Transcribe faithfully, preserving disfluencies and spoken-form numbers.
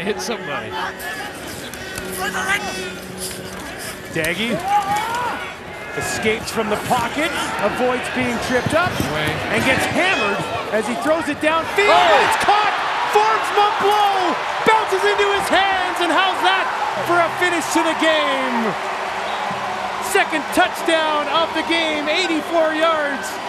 to hit somebody. Doege escapes from the pocket, avoids being tripped up, Away. and gets hammered as he throws it downfield. Oh. But it's caught! Forbes-Mombleau bounces into his hands, and how's that for a finish to the game? Second touchdown of the game, eighty-four yards.